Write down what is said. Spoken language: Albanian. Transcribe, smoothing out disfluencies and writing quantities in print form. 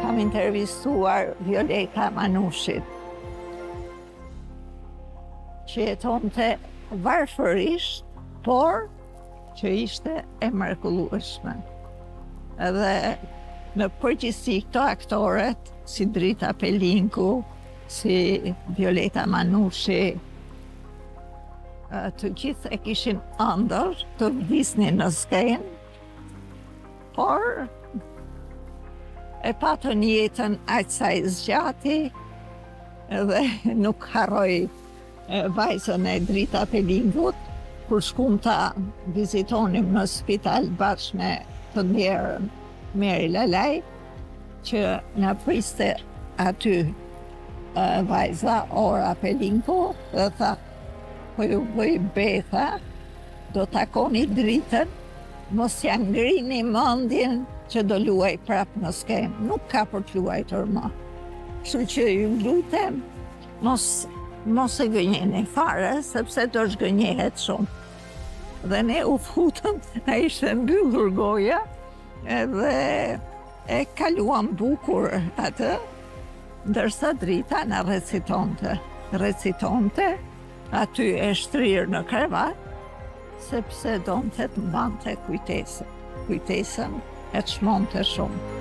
kam intervistuar Violeta Manushit, që jetonte varfërisht, por që ishte e mrekullueshme. Edhe në përgjithësi këto aktoret, si Drita Pelinku, si Violeta Manushi, të gjithë e kishin ëndër të vdisnin në skenë, por e patën jetën aq sa i zgjati dhe nuk harroj vajzën e Drita Pelinkut, kur shkum ta vizitonim në spital bashkë me të ndjerën Meri Lalaj, që na priste aty vajza Ora Pelinku dhe tha, po ju bëj betha, do takoni Dritën, mos ja ngrini mendjen që do luaj prap në skenë, nuk ka për të luajtur më. Kështu që ju lutem, mos e gënjeni fare, sepse do zhgënjehet shumë. Dhe ne u futëm, a ishte mbyllur goja, edhe e kaluam bukur atë, ndërsa Drita na recitonte, aty e shtrirë në krevat, sepse donte të mbante kujtesën e të çmonte shumë.